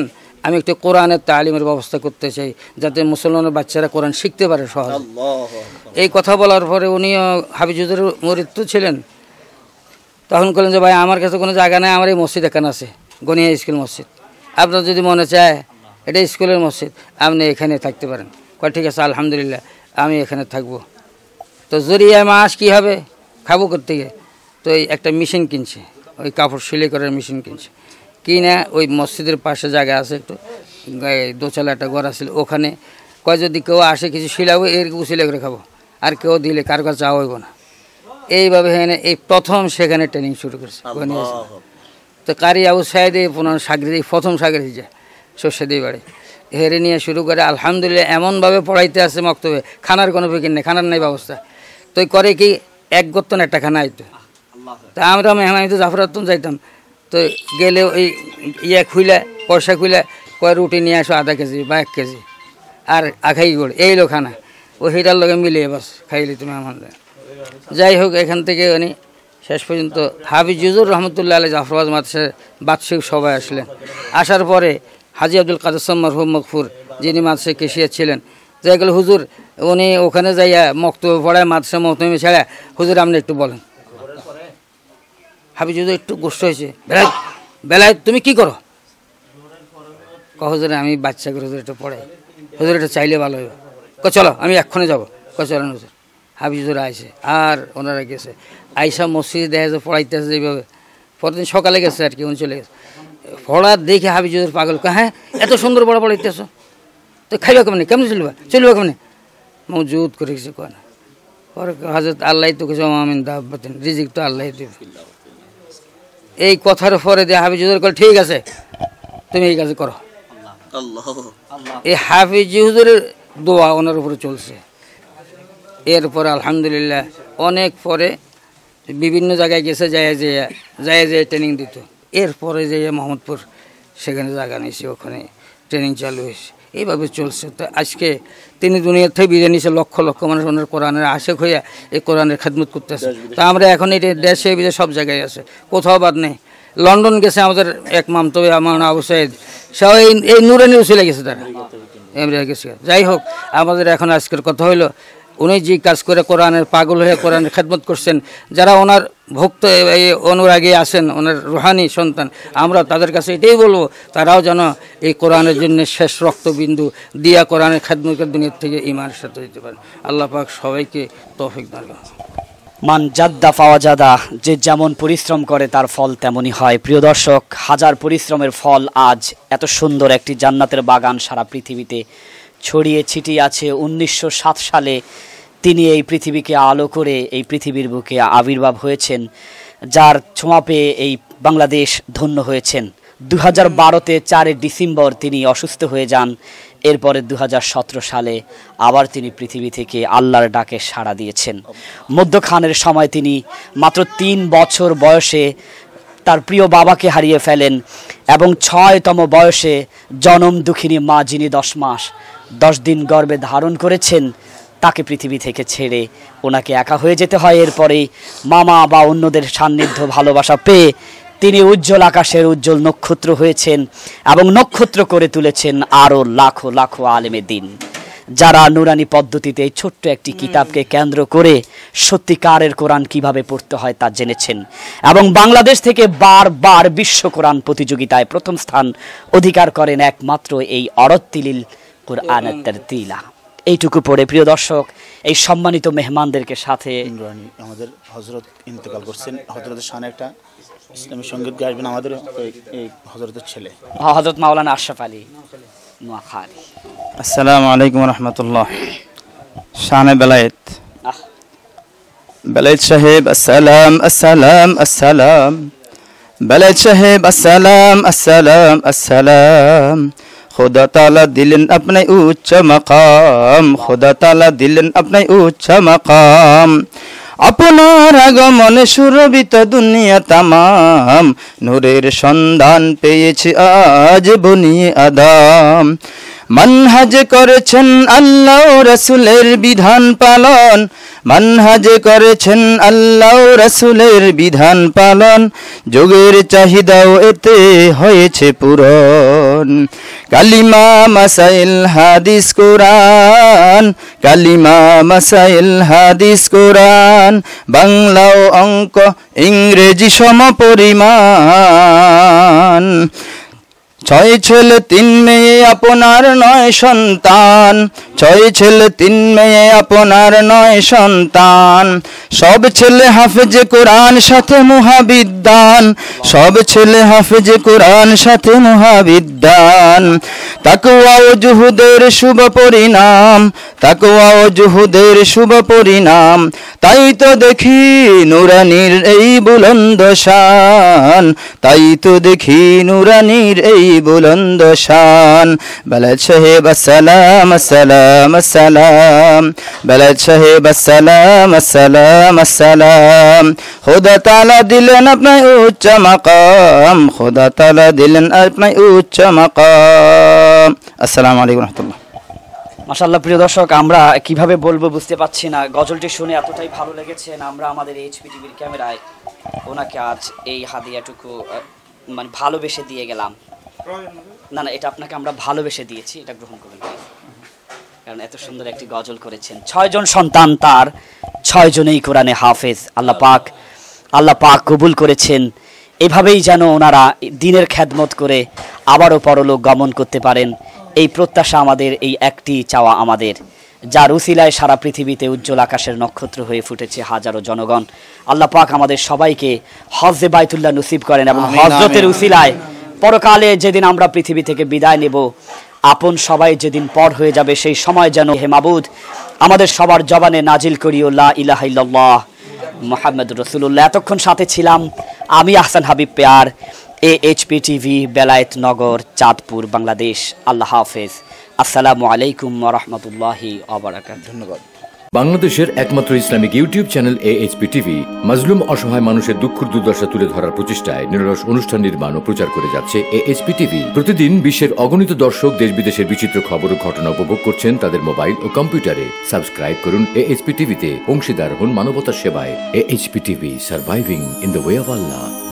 S2: আমি একটু কোরআনের তালিমের ব্যবস্থা করতে চাই, যাতে মুসলমানের বাচ্চারা কোরআন শিখতে পারে সহজে। এই কথা বলার পরে উনিও হাফিজুদের মৃত্যু ছিলেন, তখন বললেন যে ভাই আমার কাছে কোনো জায়গা নেই, আমার এই মসজিদ এখানে আছে, গনিয়া স্কুল মসজিদ, আপনার যদি মনে চায় এটা স্কুলের মসজিদ, আপনি এখানে থাকতে পারেন। কয় ঠিক আছে, আলহামদুলিল্লাহ আমি এখানে থাকবো। তো জরিয়া মাস কী হবে, খাবো করতে গিয়ে, তো এই একটা মেশিন কিনছে, ওই কাপড় সেলাই করার মেশিন কিনছে, কিনে ওই মসজিদের পাশে জায়গা আছে একটু, দোচালা একটা ঘর আছে, ওখানে কয় যদি কেউ আসে কিছু শিলাবো এরকম সিলাই করে খাবো, আর কেউ দিলে কার কাছে চাওয়া হইব না। এইভাবে এখানে এই প্রথম সেখানে ট্রেনিং শুরু করছে। তো কারি আবু সাইদে পুনর সাগরি প্রথম সাগরি যায় সর্ষেদি বাড়ি হেরে নিয়ে শুরু করে আলহামদুলিল্লাহ এমনভাবে পড়াইতে আছে মক্তবে, খানার কোনো ফিকির নেই, খানার নেই ব্যবস্থা। তো করে কি এক গত্তন একটা খানা আইতো, তা আমরা মেহমান তো জাফরাতুন যাইতাম, তো গেলে ওই ইয়ে খুইলে পয়সা খুইলে কয় রুটি নিয়ে আসো আধা কেজি বা 1 কেজি, আর আখাই গুড় এই লো খানা, ও হিটার লগে মিলিয়ে বাস খাইলি তুমি আমার। যাই হোক এখান থেকে উনি শেষ পর্যন্ত হাফিজুর রহমতুল্লাহ আলী জাফরাবাদ মাদ্রাসার বার্ষিক সভায় আসলেন। আসার পরে হাজি আব্দুল কাদের মরহুম মকফুর, যিনি মাদ্রাসায় কেশিয়া ছিলেন, যাই গেল হুজুর উনি ওখানে যাইয়া মক্তব্য পড়ায় মাদ্রাসা মহতমি ছাড়া, হুজুর আপনি একটু বলেন। হাফিজুর একটু গোষ্ঠ হয়েছে, বেলায় তুমি কি করো? হুজুর আমি বাচ্চা করে হুজুর একটু পড়াই, হুজুর এটা চাইলে ভালো হবে। চলো আমি এক্ষণে যাবো। চলেন হুজুর। হাফিজুর আইসে আর ওনারা গেছে, আইসা মসজিদে দেখা যায় পড়াইতেছে যেভাবে, পরদিন সকালে গেছে আর কি, উনি চলে গেছে। পড়া দেখে হাফিজুর পাগল, হ্যাঁ এত সুন্দর পড়া পড়াইতেছ, তো খাইবা কেমনি, কেমনি চলবা কেমনি, মজুদ করে কিছু কয় না। পরে হাজরত আল্লাহ তো কিছু আমিন দাবাতেন, রিজিক তো আল্লাহ দেবে। এই কথার পরে দিয়ে হাফিজুর কল ঠিক আছে তুমি এই কাজে করো। এই হাফিজ হুজুরের দোয়া ওনার উপরে চলছে। এরপরে আলহামদুলিল্লাহ অনেক পরে বিভিন্ন জায়গায় গেছে, যায় ট্রেনিং দিত। এরপরে যে মোহাম্মদপুর সেখানে জায়গা নিয়েছে, ওখানে ট্রেনিং চালু হয়েছে, এইভাবে চলছে। তো আজকে তিনি দুনিয়ার থেকে বিদায় নিয়েছে, লক্ষ লক্ষ মানুষ ওনার কোরআনের আশেক হইয়া এই কোরআনের খেদমত করতেছে। তো আমরা এখন এই দেশে বিদেশে সব জায়গায় আছে, কোথাও বাদ নেই। লন্ডন গেছে আমাদের এক মামতবে আমার আবু সাইদ, সব এই নুরানি উসিলে গেছে, তারা এমনি গেছে। যাই হোক আমাদের এখন আজকের কথা হইলো, উনি যে কাজ করে কোরআনের পাগল হয়ে কোরআনের খেদমত করছেন, যারা ওনার ভক্ত অনুরাগী আছেন, ওনার রুহানি সন্তান, আমরা তাদের কাছে এটাই বলবো, তারাও যেন এই কোরআনের জন্য শেষ রক্তবিন্দু দিয়া কোরআনের খেদমতের দুনিয়ার থেকে ঈমানের সাথে দিতে পারেন। আল্লাহ পাক সবাইকে তৌফিক দান করুন।
S3: মান জাদ্দা ফাওয়াজাদা, যে যেমন পরিশ্রম করে তার ফল তেমনই হয়। প্রিয় দর্শক, হাজার পরিশ্রমের ফল আজ এত সুন্দর একটি জান্নাতের বাগান সারা পৃথিবীতে ছড়িয়ে ছিটিয়ে আছে। 1907 সালে তিনি এই পৃথিবীকে আলো করে এই পৃথিবীর বুকে আবির্ভাব হয়েছেন, যার ছোঁয়া পেয়ে এই বাংলাদেশ ধন্য হয়েছেন। 2012-তে 4 ডিসেম্বর তিনি অসুস্থ হয়ে যান। এরপরে 2017 সালে আবার তিনি পৃথিবী থেকে আল্লাহর ডাকে সাড়া দিয়েছেন। মধ্যখানের সময় তিনি মাত্র 3 বছর বয়সে তার প্রিয় বাবাকে হারিয়ে ফেলেন এবং 6তম বয়সে জনম দুঃখিনী মা, যিনি 10 মাস 10 দিন গর্ভে ধারণ করেছেন, তাকে পৃথিবী থেকে ছেড়ে ওনাকে একা হয়ে যেতে হয়। এরপরেই মামা বা অন্যদের সান্নিধ্য ভালোবাসা পেয়ে তিনি উজ্জ্বল আকাশের উজ্জ্বল নক্ষত্র হয়েছেন এবং নক্ষত্র করে তুলেছেন আরও লাখো লাখো আলেমে দিন, যারা নুরানি পদ্ধতিতে এই ছোট্ট একটি কিতাবকে কেন্দ্র করে সত্যিকারের কোরআন কিভাবে পড়তে হয় তা জেনেছেন এবং বাংলাদেশ থেকে বারবার বিশ্ব কোরআন প্রতিযোগিতায় প্রথম স্থান অধিকার করেন একমাত্র এই অরত্তিলিল কোরআনের তারতিলা। এইটুকু পড়ে প্রিয় দর্শক, এই সম্মানিত মেহমানদেরকে সাথে
S11: আমাদের হযরত ইন্তেকাল করছেন, হযরতের শানে একটা ইসলামী সঙ্গীত গাইবেন আমাদের এই হযরতের ছেলে
S3: হযরত মাওলানা আশরাফ আলী নোয়াখালী।
S9: আসসালামু আলাইকুম ওয়া রাহমাতুল্লাহ। শানে বেলায়েত, বেলায়েত সাহেব আসসালাম আসসালাম আসসালাম, বেলায়েত সাহেব আসসালাম আসসালাম আসসালাম। खुदा ताला दिलन अपने उच्च मकाम, खुदा ताला दिलन अपने उच्च मकाम। আপনার আগমনে সুরভিত দুনিয়া তামাম, নূরের সন্ধান পেয়েছে আজ বনি আদম। মানহাজে করেছেন আল্লাহ রাসূলের বিধান পালন, মানহাজে করেছেন আল্লাহ রাসূলের বিধান পালন, যুগের চাহিদাও এতে হয়েছে পূরণ। কালিমা মাসাইল হাদিস কোরআন, কালিমা মাসাইল হাদিস কোরআন, বাংলা ও অঙ্ক ইংরেজি সমপরিমাণ। 6 ছেলে 3 মেয়ে আপনার 9 সন্তান, 6 ছেলে 3 মেয়ে আপনার 9 সন্তান। সব ছেলে হাফেজে কোরআন সাথে মুহাবিদ্যান, সব ছেলে হাফেজে কোরআন সাথে মুহাবিদ্যান। তাকওয়া ও জুহুদের শুভ পরিণাম, তাকওয়া ও জুহুদের শুভ পরিণাম। তাই তো দেখি নুরানির এই বুলন্দ শান, তাই তো দেখি নুরানির এই বুলন্দ শান। বেলায়েত সাহেব আসসালাম আসসালাম আসসালাম, বেলায়েত সাহেব আসসালাম আসসালাম আসসালাম। খোদা তাআলা দিলেন আপনার উচ্চ মাকাম, খোদা তাআলা দিলেন আপনার উচ্চ মাকাম। আসসালামু আলাইকুম ওয়া রাহমাতুল্লাহ।
S3: মাশাআল্লাহ, প্রিয় দর্শক, আমরা কিভাবে বলবো বুঝতে পারছি না। গজলটি শুনে এতটাই ভালো লেগেছে, আমরা আমাদের এইচপি টিভির ক্যামেরায় ওনাকে আজ এই হাদিয়াটুকু মানে ভালোবেসে দিয়ে গেলাম। না না, এটা আপনাকে আমরা ভালোবেসে দিয়েছি, এটা গ্রহণ করুন, কারণ এত সুন্দর একটি গজল করেছেন। 6 জন সন্তান তার, 6 জনেই কোরআনে হাফেজ। আল্লাহ পাক কবুল করেছেন। এভাবেই যেন ওনারা দ্বীনের খেদমত করে আবারও পরলোক গমন করতে পারেন, এই প্রত্যাশা আমাদের, এই একটি চাওয়া আমাদের, যার উসিলায় সারা পৃথিবীতে উজ্জ্বল আকাশের নক্ষত্র হয়ে ফুটেছে হাজারো জনগণ। আল্লাহ পাক আমাদের সবাইকে হজ্জে বাইতুল্লাহ নসিব করেন এবং হজরতের উসিলায় পরকালে যেদিন আমরা পৃথিবী থেকে বিদায় নেব, আপন সবাই যেদিন পর হয়ে যাবে, সেই সময় যেন হে মাবুদ আমাদের সবার জবানে নাজিল করিও লা ইলাহা ইল্লাল্লাহ মুহাম্মাদুর রাসূলুল্লাহ। এতক্ষণ সাথে ছিলাম আমি আহসান হাবিব পেয়ার, এইচপি টিভি, বেলায়েত নগর, চাঁদপুর, বাংলাদেশ। আল্লাহ হাফেজ। আসসালামু আলাইকুম ওয়া রাহমাতুল্লাহি ওয়া বারাকাতুহু।
S1: ধন্যবাদ। বাংলাদেশের একমাত্র Islamic YouTube channel AHP TV মাজলুম অসহায় মানুষের দুঃখ দুর্দশা তুলে ধরার প্রচেষ্টায় নিরলস অনুষ্ঠান নির্মাণ ও প্রচার করে যাচ্ছে AHP টিভি। প্রতিদিন বিশ্বের অগণিত দর্শক দেশ বিদেশের বিচিত্র খবর ও ঘটনা উপভোগ করছেন তাদের মোবাইল ও কম্পিউটারে। সাবস্ক্রাইব করুন AHP টিভিতে, অংশীদার হন মানবতার সেবায়। AHP TV, surviving in the way of Allah.